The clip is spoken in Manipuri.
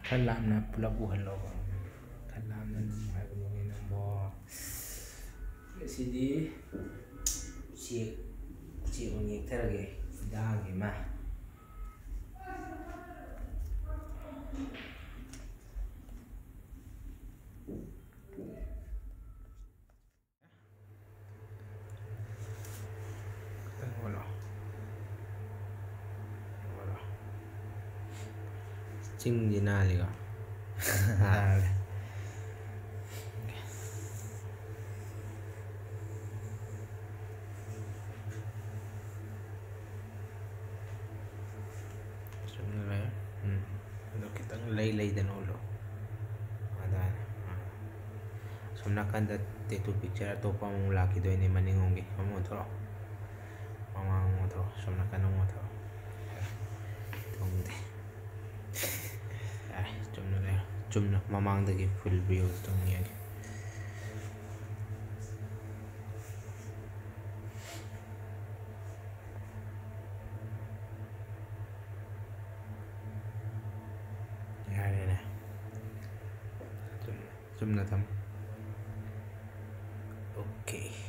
ꯈꯔ ꯂꯥꯞꯅ ꯄꯨꯂꯞ ꯎꯍꯜꯂꯣꯕ ꯈꯔ ꯂꯥꯞꯅ ꯅꯨꯡꯉꯥꯏꯕꯅꯤꯅꯦ ꯅꯪꯕꯣ ꯉꯁꯤꯗꯤ ꯎꯆꯦꯛ ꯑꯣꯏꯅ ꯌꯦꯛꯊꯔꯒꯦ ꯗꯥꯒꯤ ꯑꯃ ꯆꯤꯡꯁꯤ ꯅꯥꯜꯂꯤꯀꯣ ꯅꯥꯜꯂꯦ ꯆꯨꯝꯅ ꯂꯩ ꯑꯗꯨ ꯈꯤꯇꯪ ꯂꯩꯗꯅ ꯎꯠꯂꯣ ꯑꯗꯨꯃꯥꯏꯅ ꯁꯣꯝ ꯅꯥꯀꯟꯗ ꯇꯦꯇꯨ ꯄꯤꯛꯆꯔ ꯑꯇꯣꯞꯄ ꯑꯃꯨꯛ ꯂꯥꯛꯈꯤꯗꯣꯏꯅꯦ ꯃꯅꯤꯡꯂꯣꯝꯒꯤ ꯑꯃꯨꯛ ꯑꯣꯟꯊꯣꯔꯛꯑꯣ ꯃꯃꯥꯡ ꯑꯃꯨꯛ ꯑꯣꯟꯊꯣꯔꯛꯑꯣ ꯁꯣꯝ ꯅꯥꯀꯟ ꯑꯃꯨꯛ ꯑꯣꯟꯊꯣꯔꯛꯑꯣ ꯊꯨꯡꯗꯦ ꯌꯥꯔꯦ ꯆꯨꯝꯅ ꯂꯩꯔꯣ ꯆꯨꯝꯅ ꯃꯃꯥꯡꯗꯒꯤ ꯐꯨꯜ ꯚꯤꯌꯨꯗ ꯑꯗꯨꯝ ꯌꯦꯡꯒꯦ ꯌꯥꯔꯦꯅꯦ ꯆꯨꯝꯅ ꯊꯝꯃꯣ ꯑꯣꯀꯦ